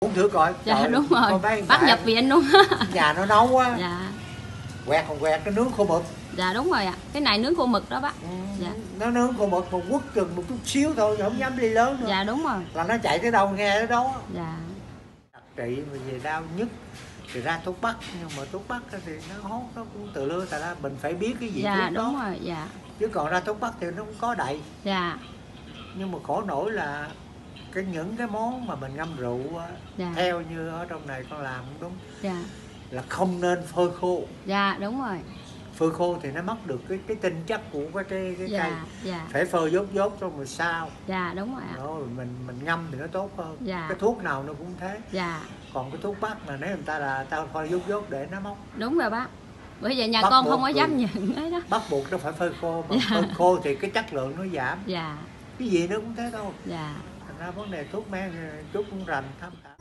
uống thử coi. Dạ trời, đúng rồi, bác nhập viện luôn. Nhà nó nấu quá. Dạ. Quẹt còn quẹt cái nướng khô mực. Dạ đúng rồi ạ. Cái này nướng khô mực đó bác. Dạ. Nó nướng khô mực mà quất chừng một chút xíu thôi, không dám đi lớn nữa. Dạ đúng rồi. Là nó chạy tới đâu nghe tới đó. Dạ. Trị mà về đau nhức thì ra thuốc bắc, nhưng mà thuốc bắc thì nó hốt, nó cũng từ lưa tại ra mình phải biết cái gì Dạ thuốc đúng đó. rồi. Dạ. Chứ còn ra thuốc bắc thì nó cũng có đầy. Dạ. Nhưng mà khổ nổi là những cái món mà mình ngâm rượu Dạ. theo như ở trong này con làm đúng. Dạ. Là không nên phơi khô. Dạ đúng rồi. Phơi khô thì nó mất được cái tinh chất của cái Dạ. cây. Dạ. Phải phơi dốt xong rồi sao. Dạ đúng rồi ạ. Rồi mình ngâm thì nó tốt hơn. Dạ. Cái thuốc nào nó cũng thế. Dạ. Còn cái thuốc bắc mà nếu người ta là tao phơi dốt để nó mốc. Đúng rồi bác. Bởi vậy nhà Bắt con buộc không có dám nhận ấy đó. Bắt buộc nó phải phơi khô, mà Dạ. phơi khô thì cái chất lượng nó giảm. Dạ. Cái gì nó cũng thế đâu. Dạ. Thành ra vấn đề thuốc men chút cũng rành tham khảo.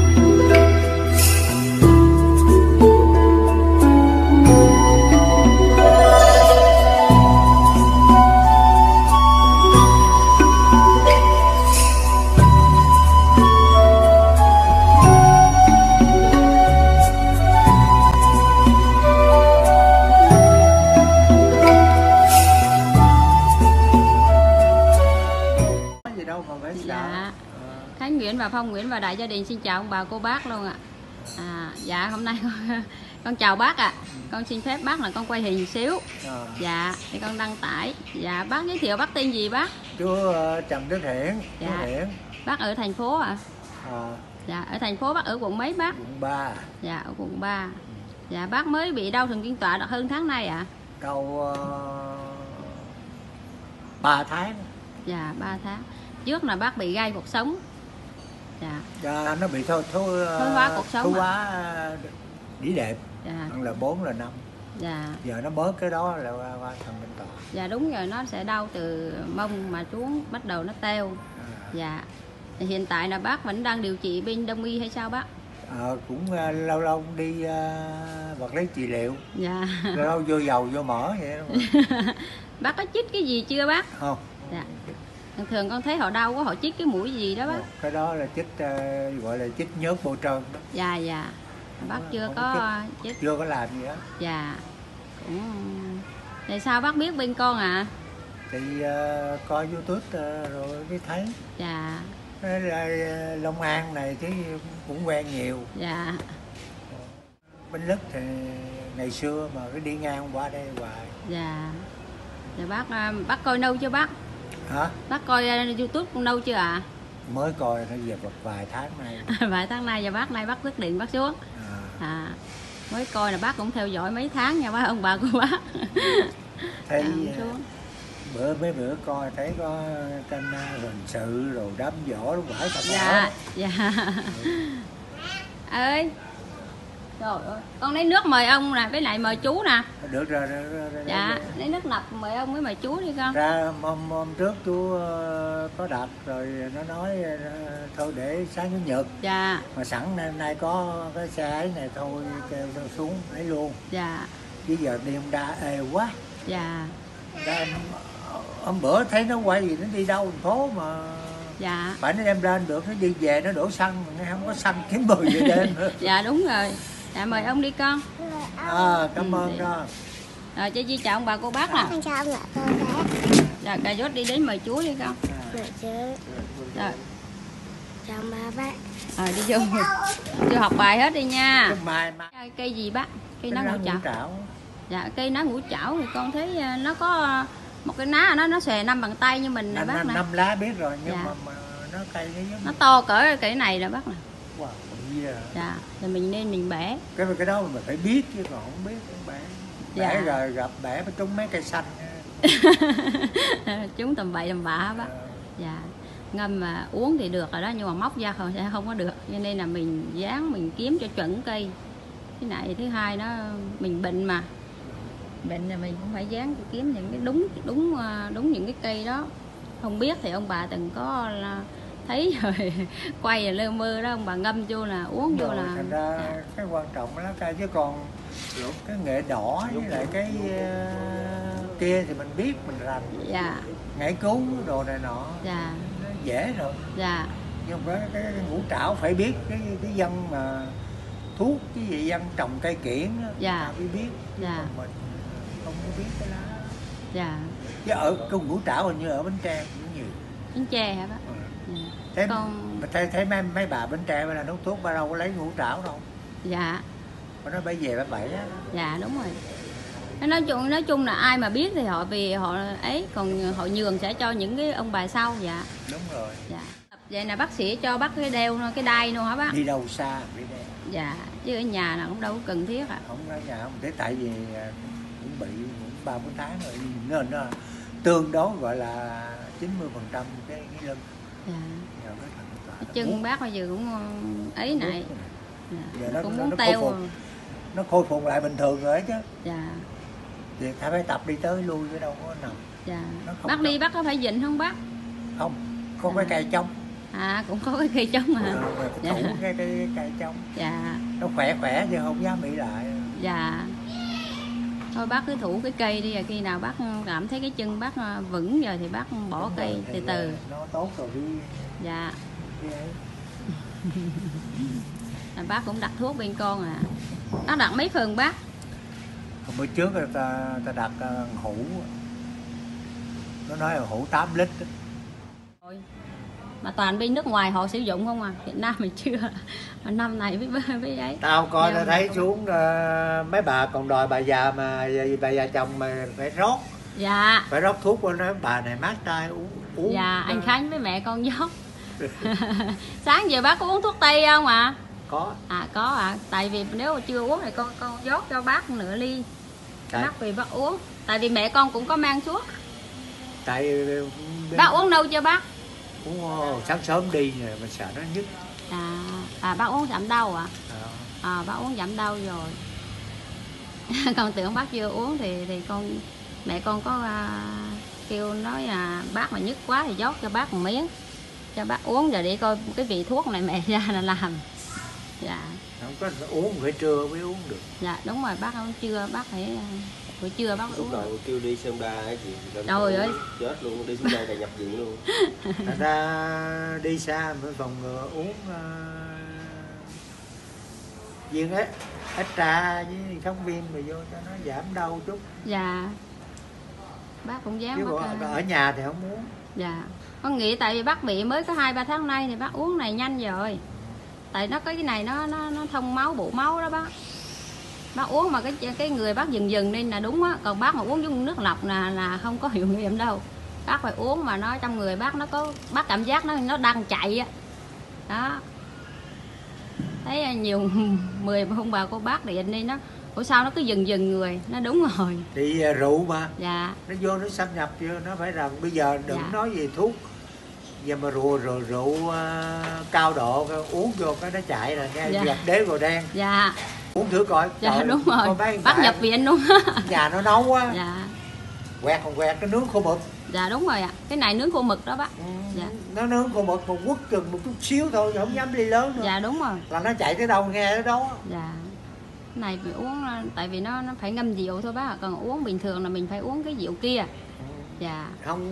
Dạ. Khánh Nguyễn và Phong Nguyễn và đại gia đình xin chào ông bà cô bác luôn ạ. Dạ hôm nay con chào bác ạ. Con xin phép bác là con quay hình xíu. Dạ thì con đăng tải. Dạ bác giới thiệu bác tên gì bác? Chú Trần Đức Hiển. Dạ. Bác ở thành phố ạ? Dạ ở thành phố. Bác ở quận mấy bác? Quận 3. Dạ ở quận 3. Dạ bác mới bị đau thần kinh tọa được hơn tháng nay ạ? Đâu 3 tháng. Dạ 3 tháng. Trước là bác bị gai cuộc sống. Dạ. Dạ nó bị thoái hóa cuộc sống. Thoái hóa đĩa đệm. Dạ. Là 4 là 5. Dạ. Giờ nó bớt cái đó là qua thần kinh tọa. Dạ đúng rồi, nó sẽ đau từ mông mà xuống bắt đầu nó teo. Dạ. Hiện tại là bác vẫn đang điều trị bên Đông y hay sao bác? Cũng lâu lâu đi vật lý trị liệu. Dạ. Lâu lâu vô dầu vô mỡ vậy đó. Bác có chích cái gì chưa bác? Không. Dạ. Thường con thấy họ đau quá họ chích cái mũi gì đó bác? Cái đó là chích gọi là chích nhớt bôi trơn đó. Dạ dạ. Bác chưa có chích. Chưa có làm gì đó. Dạ. Cũng tại sao bác biết bên con ạ? Thì coi YouTube rồi mới thấy. Dạ. Long An này thì cũng quen nhiều. Dạ. Bến Lức thì ngày xưa mà cứ đi ngang qua đây hoài. Dạ. Dạ bác coi lâu chưa bác? Hả? Bác coi YouTube cũng lâu chưa ạ? Mới coi nó về vài tháng nay. Vài tháng nay và bác nay bác quyết định bác xuống. Mới coi là bác cũng theo dõi mấy tháng nha bác, ông bà của bác. Thấy mấy bữa coi thấy có kênh hình sự rồi đám võ lúc phải tập. Dạ. Dạ. Ơi. Trời ơi, con lấy nước mời ông nè, với lại mời chú nè. Được rồi. Dạ, lấy nước nập mời ông với mời chú đi con. Ra hôm trước chú có đặt rồi nó nói thôi để sáng chủ nhật. Dạ. Mà sẵn nay có cái xe ấy này thôi kêu xuống lấy luôn. Dạ. Chứ giờ đi ông đa ê quá. Dạ. Hôm bữa thấy nó quay gì nó đi đâu thành phố mà. Dạ. Phải nó đem lên được, nó đi về nó đổ xăng mà nó không có xăng kiếm 10 giờ đêm nữa. Dạ đúng rồi. Dạ mời ông đi con. Cảm ơn đó. Rồi cho Di chào ông bà cô bác nè. Chào ông bà cô bác. Dạ cà rốt đi đến mời chú đi con. Mời chú. Rồi. Chào ba bác. Đi vô. Vô học bài hết đi nha. Mai. Cây gì bác? Cây lá ngũ chảo. chảo. Dạ cây lá ngũ chảo thì con thấy nó có một cái ná nó xòe 5 bàn tay như mình nè bác nè. 5 lá biết rồi nhưng mà nó cây nó to cỡ cái này nè bác nè. Wow, dạ thì mình nên mình bẻ cái đó mình phải biết chứ còn không biết cũng bẻ rồi gặp bẻ phải trúng mấy cây xanh. chúng tầm bậy tầm bạ bác. Dạ ngâm mà uống thì được rồi đó, nhưng mà móc ra không sẽ không có được, cho nên là mình dán mình kiếm cho chuẩn cây. Cái này thứ hai nó mình bệnh mà bệnh là mình cũng phải dán kiếm những cái đúng những cái cây đó. Không biết thì ông bà từng có thấy rồi quay rồi lơ mơ đó, ông bà ngâm vô là uống vô là thành ra cái quan trọng là cây, chứ còn cái nghệ đỏ với lại cái kia thì mình biết mình rành. Dạ. Nhảy cứu đồ này nọ. Dạ. Nó dễ rồi. Dạ. nhưng mà cái ngũ trảo phải biết cái dân mà thuốc cái gì dân trồng cây kiển á, Dạ. phải biết. Dạ. Còn mình không có biết cái lá. Dạ. Chứ ở cái ngũ trảo hình như ở Bến Tre cũng nhiều. Bến Tre hả bác? Ừ. Dạ. Thế Con... thấy mấy bà Bến Tre là nấu thuốc bà đâu có lấy ngũ trảo đâu. Dạ. Bà nói bà về bà bậy á. Dạ đúng rồi. Nói chung là ai mà biết thì họ vì họ ấy, còn họ nhường sẽ cho những cái ông bà sau. Dạ. Đúng rồi. Dạ. Vậy là bác sĩ cho bác cái đeo cái đai luôn hả bác? Đi đâu xa đi đây. Dạ, chứ ở nhà là cũng đâu có cần thiết ạ. Không ở nhà không, thế tại vì cũng bị cũng 3-4 tháng rồi nên nó tương đối gọi là 90% cái lưng. Dạ. Cái Chân bác bây giờ cũng ấy này. Dạ. Giờ Cũng muốn teo. Nó khôi phục lại bình thường rồi chứ. Dạ. Thì phải tập đi tới lui chứ đâu có nằm. Dạ. Bác đi bác có phải dịnh không bác? Không, có cái cây trống. À cũng có cái cây trống hả? Dạ. Thủ cái cây trống. Dạ. Nó khỏe chứ không dám bị lại. Dạ. Thôi bác cứ thủ cái cây đi, khi nào bác cảm thấy cái chân bác vững rồi thì bác bỏ đúng cây từ từ. Nó tốt rồi đi. Dạ. Bác cũng đặt thuốc bên con à. Bác đặt mấy phần bác? Bữa trước ta đặt hũ. Nó nói là hũ 8 lít. Mà toàn bên nước ngoài họ sử dụng không à, Việt Nam mình chưa. Mà năm này với ấy. Tao coi tao thấy xuống mấy bà còn đòi bà già mà bà già chồng mà phải rót. Dạ. Phải rót thuốc của nó, bà này mát tay uống. Dạ, anh Khánh với mẹ con dốt. Sáng giờ bác có uống thuốc tây không ạ? Có. À có ạ. Tại vì nếu mà chưa uống thì con dốt cho bác nửa ly. Bác vì bác uống. Tại vì mẹ con cũng có mang thuốc. Tại bác uống đâu chưa bác? Uống sáng sớm đi rồi mà sợ nó nhức. Bác uống giảm đau ạ? Bác uống giảm đau rồi. Con tưởng bác chưa uống thì mẹ con có kêu nói là bác mà nhức quá thì dốt cho bác một miếng cho bác uống rồi để coi cái vị thuốc này mẹ ra là làm. Dạ. Không có uống phải trưa mới uống được. Dạ đúng rồi, bác uống trưa bác phải buổi trưa bác uống. Lúc đầu kêu đi xem đa cái gì trời ơi chết luôn, đi xuống đây là nhập viện luôn. Thành ra đi xa mới phòng ngừa uống viên extra với kháng viêm rồi vô cho nó giảm đau chút. Dạ. Bác cũng dám. Chứ ở nhà thì không uống. Dạ. Con nghĩ tại vì bác bị mới có 2-3 tháng nay thì bác uống này nhanh rồi. Tại nó có cái này nó thông máu bộ máu đó bác. Bác uống mà cái người bác dừng nên là đúng á, còn bác mà uống với nước lọc là không có hiệu nghiệm đâu. Bác phải uống mà nó trong người bác nó có bác cảm giác nó đang chạy á. Đó. Thấy nhiều 10 ông bà cô bác điện đi nó ủa sao nó cứ dừng người, nó đúng rồi. Thì rượu mà. Dạ. Nó vô nó xâm nhập vô nó phải rằng bây giờ đừng dạ. nói gì thuốc. Giờ mà rượu cao độ uống vô cái nó chạy rồi nghe dạ. dập đế vào đen. Dạ. Uống thử coi. Dạ trời, đúng rồi. Bác nhập viện luôn. Nhà nó nấu á. Dạ. Quẹt cái nướng khô mực. Dạ đúng rồi ạ. Cái này nướng khô mực đó bác. Dạ. Nó nướng khô mực mà quất chừng một chút xíu thôi không dám đi lớn nữa. Dạ đúng rồi. Là nó chạy tới đâu nghe tới đó. Dạ. Cái này phải uống tại vì nó phải ngâm rượu thôi bác ạ. Còn uống bình thường là mình phải uống cái rượu kia. Dạ. Không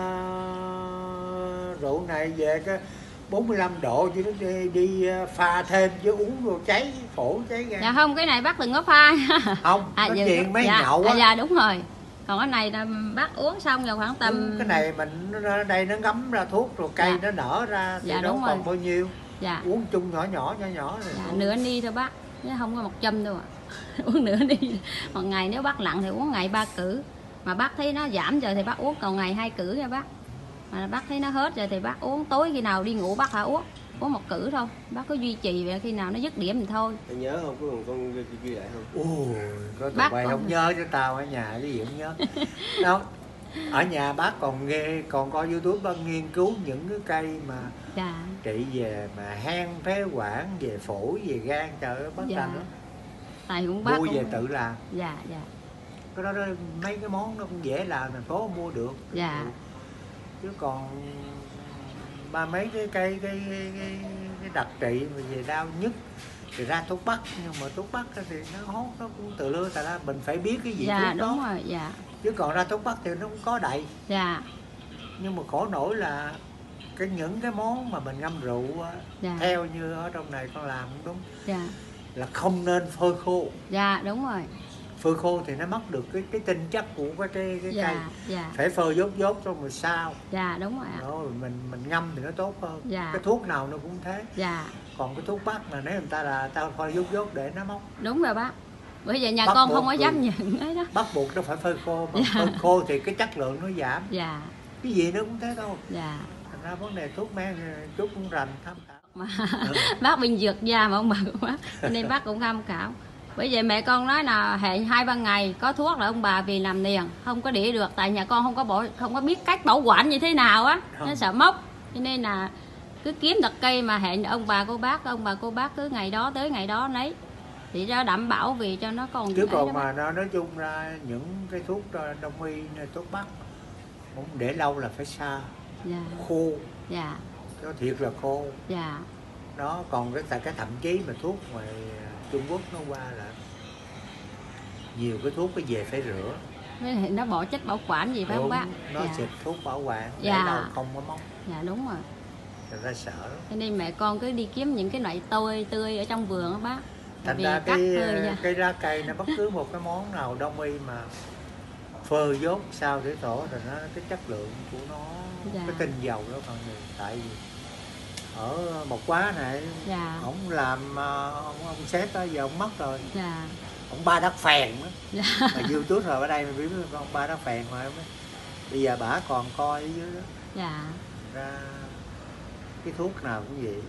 rượu này về cái 45 độ chứ nó đi pha thêm chứ uống rồi cháy phổi cháy gan. Dạ không, cái này bác đừng có pha. Không, có chuyện mấy dạ. nhậu á. Dạ đúng rồi. Còn cái này là bác uống xong rồi khoảng tầm cái này mình đây nó ngấm ra thuốc rồi cây dạ. nó nở ra thì dạ, đâu còn bao nhiêu. Dạ. Uống chung nhỏ rồi. Dạ, nửa ly thôi bác, chứ không có 100 đâu ạ. Uống nửa ly. Một ngày nếu bác lặn thì uống ngày 3 cữ. Mà bác thấy nó giảm rồi thì bác uống còn ngày 2 cữ nha bác. Mà bác thấy nó hết rồi thì bác uống tối khi nào đi ngủ bác phải uống 1 cữ thôi. Bác cứ duy trì vậy khi nào nó dứt điểm thì thôi. Anh nhớ không, có con ghi lại không? Có tụi bay không nhớ chứ tao ở nhà cái gì không nhớ. Đâu. Ở nhà bác còn coi YouTube bác nghiên cứu những cái cây mà dạ. trị về mà hen phế quản, về phổi, về gan, trời ơi bác dạ. rành lắm. Tại cũng bác mua cũng... về tự làm. Dạ dạ. Cái đó mấy cái món nó cũng dễ làm, thành phố mua được. Dạ. Chứ còn ba mấy cái cây cái đặc trị mà về đau nhức thì ra thuốc bắc, nhưng mà thuốc bắc thì nó hốt nó cũng từ lưa tại ra mình phải biết cái gì dạ, thuốc đúng đó. rồi, dạ. Chứ còn ra thuốc bắc thì nó cũng có đầy. Dạ. Nhưng mà khổ nổi là những cái món mà mình ngâm rượu á, Dạ. theo như ở trong này con làm cũng đúng, Dạ. là không nên phơi khô. Dạ đúng rồi. Phơi khô thì nó mất được cái tinh chất của cái cây. Dạ. Dạ. Phải phơi dốt trong rồi sao. Dạ đúng rồi ạ. Đó, mình ngâm thì nó tốt hơn. Dạ. Cái thuốc nào nó cũng thế. Dạ. Còn cái thuốc bắc là nếu người ta là tao phơi dốt để nó mốc. Đúng rồi bác. Bởi vậy nhà Bắt con buộc không có dám rồi. nhận ấy đó. Bắt buộc nó phải phơi khô, mà Dạ. phơi khô thì cái chất lượng nó giảm. Dạ. Cái gì nó cũng thế thôi. Dạ. Thành ra vấn đề thuốc men chút cũng rành tham khảo. Mà bác bên dược da mà ông bà của bác, cho nên bác cũng tham khảo. Bởi vậy mẹ con nói là hẹn 2-3 ngày có thuốc là ông bà vì làm liền, không có để được, tại nhà con không có biết cách bảo quản như thế nào á, nó sợ mốc, cho nên là cứ kiếm được cây mà hẹn ông bà cô bác cứ ngày đó tới ngày đó lấy, thì cho đảm bảo vì cho nó còn Chứ ấy còn đó mà bác. nó nói chung ra những cái thuốc đông y, thuốc bắc cũng để lâu là phải xa, Dạ. khô, Dạ. nó thiệt là khô. Dạ. Nó còn cái thậm chí mà thuốc ngoài Trung Quốc nó qua là nhiều cái thuốc cái về phải rửa. Với lại nó bỏ chất bảo quản gì phải không Đúng, bác? nó Dạ. xịt thuốc bảo quản để Dạ. đâu không có mốc. Dạ đúng rồi. Thành ra sợ lắm. Cho nên mẹ con cứ đi kiếm những cái loại tươi ở trong vườn đó bác. Thành Vì ra cắt hơi nha. cái lá cây nó bất cứ một cái món nào đông y mà phơi dốt sao để tổ rồi nó cái chất lượng của nó, Dạ. cái tinh dầu đó còn nhiều. Tại vì ở một quá này Dạ. ông làm ông sếp đó giờ ông mất rồi, Dạ. ông Ba Đất Phèn đó. Dạ. Mà YouTube rồi ở đây mình biết ông Ba Đất Phèn mà bây giờ bả còn coi ở dưới đó. Dạ. Ra cái thuốc nào cũng vậy,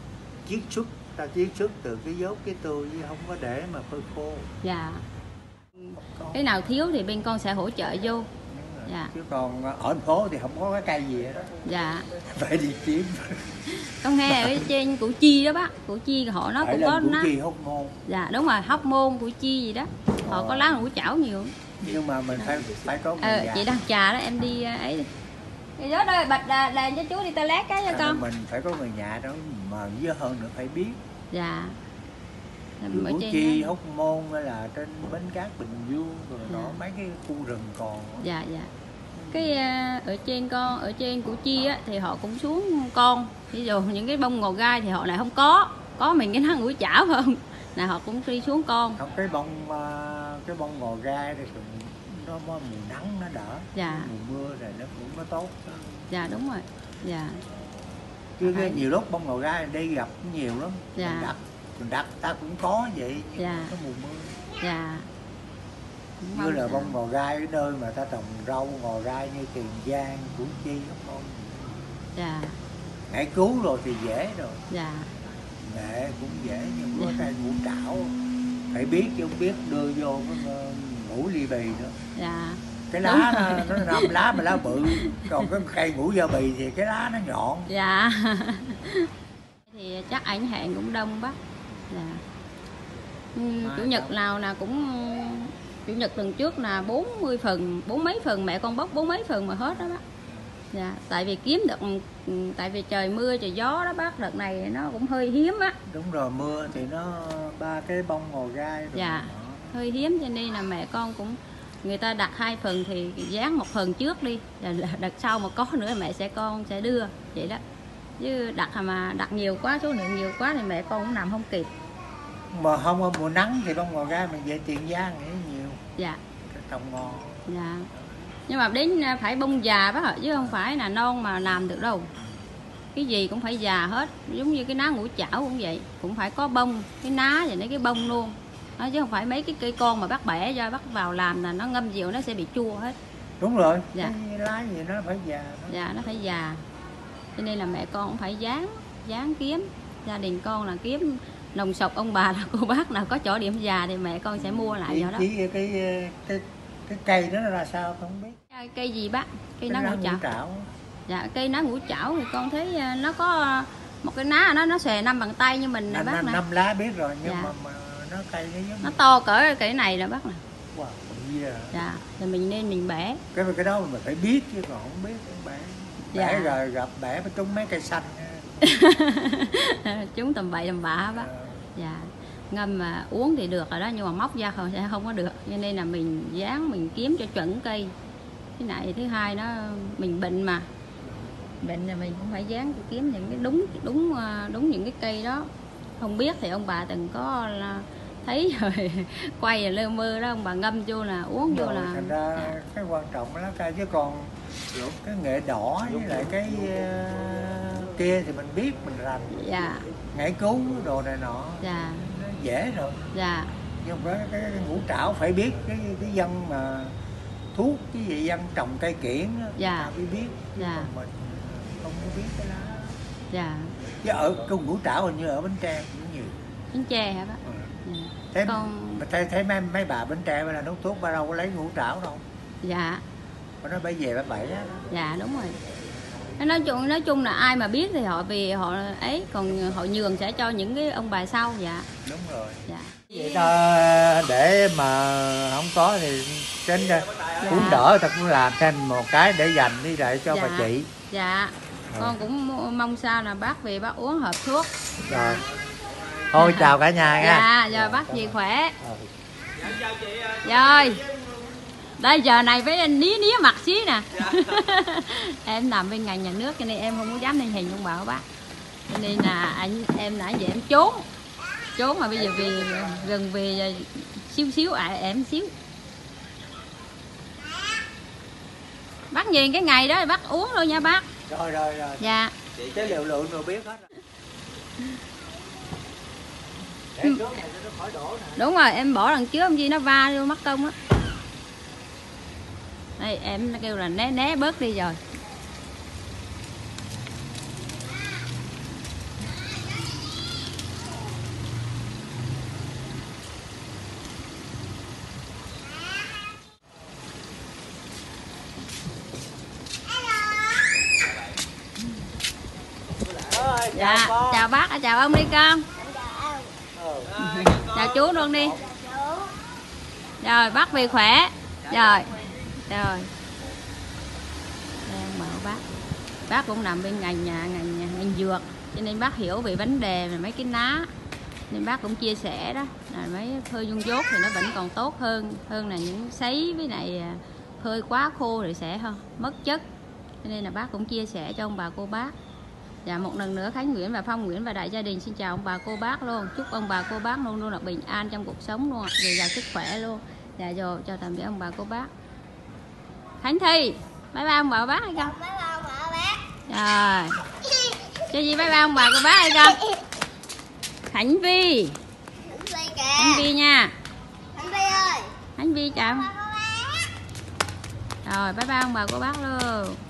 ta chiết xuất từ cái dốt cái tươi chứ không có để mà phơi khô. Dạ. Có. Cái nào thiếu thì bên con sẽ hỗ trợ vô. Dạ. Chứ còn ở thành phố thì không có cái cây gì đó, Dạ. phải đi kiếm. Con nghe ở trên Củ Chi đó bác, Củ Chi họ nó Phải cũng lên có Củ nó. Chi Hóc Môn. Dạ đúng rồi, Hóc Môn, Củ Chi gì đó. Họ có lá ngũ chảo nhiều. Nhưng mà mình phải có người già. Chị đang trà đó, em đi ấy đi. Thì đó đây bạch đèn cho chú đi toilet cái cho con. Mình phải có người nhà đó, mà với hơn nữa phải biết. Dạ. Củ Chi Hóc Môn hay là trên Bến Cát Bình Dương rồi Dạ. đó, mấy cái khu rừng còn. Dạ dạ. Cái ở trên Củ Chi á thì họ cũng xuống con, ví dụ những cái bông ngò gai thì họ lại không có mình cái nó ngủi chảo không là họ cũng đi xuống con. Không, cái bông ngò gai thì nó mùa nắng nó đỡ. Dạ. Mùa mưa rồi nó cũng nó tốt. Dạ đúng rồi. Dạ. Chứ nhiều lúc bông ngò gai đi gặp nhiều lắm. Dạ. Mình đặt ta cũng có vậy, nhưng Dạ. mà có mùa mưa. Dạ. Như là bông ngò gai cái nơi mà ta trồng rau ngò gai như Tiền Giang, Củ Chi, Hóc Môn. Dạ. Ngải cứu rồi thì dễ rồi. Dạ. Nghệ cũng dễ, nhưng có cây ngũ trảo phải biết chứ không biết đưa vô cái ngũ ly bì nữa. Dạ. Cái lá nó nằm lá mà lá bự, còn cái cây ngũ da bì thì cái lá nó nhọn. Dạ. Thì chắc ảnh hẹn cũng đông bác. Dạ. Chủ nhật nào là cũng chủ nhật tuần trước là 40 phần, 40 mấy phần, mẹ con bóc 40 mấy phần mà hết đó bác. Dạ, tại vì kiếm được, tại vì trời mưa trời gió đó bác, đợt này nó cũng hơi hiếm á. Đúng rồi, mưa thì nó ba cái bông ngò gai rồi. Dạ, hơi hiếm cho nên là mẹ con cũng, người ta đặt 2 phần thì dán 1 phần trước đi, đợt sau mà có nữa mẹ con sẽ đưa vậy đó. Chứ đặt nhiều quá, số lượng nhiều quá thì mẹ con cũng làm không kịp. Mà không có mùa nắng thì bông ngò gai mình về Tiền Giang nghĩ nhiều. Dạ. Cái trồng ngon. Dạ. Nhưng mà đến phải bông già bác ạ, chứ không phải là non mà làm được đâu. Cái gì cũng phải già hết, giống như cái ná ngũ chảo cũng vậy, cũng phải có bông, cái ná và cái bông luôn. Đó, chứ không phải mấy cái cây con mà bác bẻ cho bác vào làm là nó ngâm rượu nó sẽ bị chua hết. Đúng rồi. Dạ. Cái lá gì nó phải già. Dạ, nó phải già. Cho nên là mẹ con cũng phải dán kiếm. Gia đình con là kiếm nồng sọc ông bà là cô bác nào có chỗ điểm già thì mẹ con sẽ mua lại do đó. Chỉ cái cây đó nó ra sao không biết. Cây gì bác? Cây ná lá ngũ chảo. trảo. Dạ, cây ná ngũ chảo thì con thấy nó có một cái ná nó xòe 5 bàn tay như mình nè bác nè. 5 lá biết rồi, nhưng Dạ. mà nó cây nó giống Nó to cỡ cái này nè bác nè. wow, yeah. Dạ, thì mình bẻ. Cái đó mình phải biết chứ còn không biết không bẻ. Dạ. Bẻ rồi gặp bẻ phải trúng mấy cây xanh. Chúng tầm bậy tầm bạ bác. Dạ. Ngâm mà uống thì được rồi đó, nhưng mà móc ra sẽ không có được, cho nên là mình kiếm cho chuẩn cây. Cái này thứ hai nó mình bệnh mà bệnh là mình cũng phải dáng kiếm những cái đúng những cái cây đó. Không biết thì ông bà từng có là thấy rồi quay rồi lơ mơ đó, ông bà ngâm vô là uống vô rồi, là thành ra cái quan trọng là cái chứ còn cái nghệ đỏ với lại cái kia thì mình biết mình rành. dạ Ngải cứu đồ này nọ dạ nó dễ rồi, dạ nhưng cái ngũ trảo phải biết cái dân mà thuốc cái gì dân trồng cây kiển đó, Dạ. ta mới biết. Dạ. Còn mình không có biết cái đó. dạ. Chứ ở cái ngũ trảo hình như ở Bến Tre cũng nhiều. Bến Tre hả bác? Ừ. Dạ. Thế Còn thấy mấy bà Bến Tre là nấu thuốc, bà đâu có lấy ngũ trảo đâu, dạ bà nói bà về bà bậy á. dạ đúng rồi. Nói chung là ai mà biết thì họ vì họ ấy, còn họ nhường sẽ cho những cái ông bà sau. Dạ Đúng rồi. dạ Vậy ta để mà không có thì trên cũng đỡ, ta cũng làm thêm một cái để dành đi lại cho bà chị. dạ. Con cũng mong sao là bác về bác uống hộp thuốc. Rồi thôi chào cả nhà nha. Dạ giờ bác về khỏe. Rồi đây giờ này với ní mặt xí nè. Em làm bên ngành nhà nước cho nên em không có dám lên hình ông bà của bác, cho nên là em nãy giờ em trốn mà bây giờ về gần về xíu em xíu. Bác nhìn cái ngày đó thì bác uống luôn nha bác. Rồi Dạ cái liều lượng rồi biết hết rồi. Để trước này cho nó khỏi đổ nè. đúng rồi, em bỏ đằng trước ông Di nó va vô mất công á. Đây em nó kêu là né bớt đi rồi. Dạ chào bác, chào ông đi con. Chào chú luôn đi. Rồi bác về khỏe. Rồi đây ông bảo bác cũng nằm bên ngành dược, cho nên bác hiểu về vấn đề về mấy cái ná, nên bác cũng chia sẻ đó là mấy phơi dung dốt thì nó vẫn còn tốt hơn là những sấy với lại phơi quá khô thì sẽ mất chất, cho nên là bác cũng chia sẻ cho ông bà cô bác. Dạ một lần nữa Khánh Nguyễn và Phong Nguyễn và đại gia đình xin chào ông bà cô bác luôn, chúc ông bà cô bác luôn luôn là bình an trong cuộc sống luôn, dồi dào sức khỏe luôn. Dạ rồi cho tạm biệt ông bà cô bác. Khánh Thi bye bye ông bà cô bác hay không? Bye bye ông bà bác. Rồi cho gì bye bye ông bà cô bác hay không? Khánh Vi nha. Khánh Vi ơi. Khánh Vi chào. Bye bye. Rồi bye bye ông bà cô bác luôn.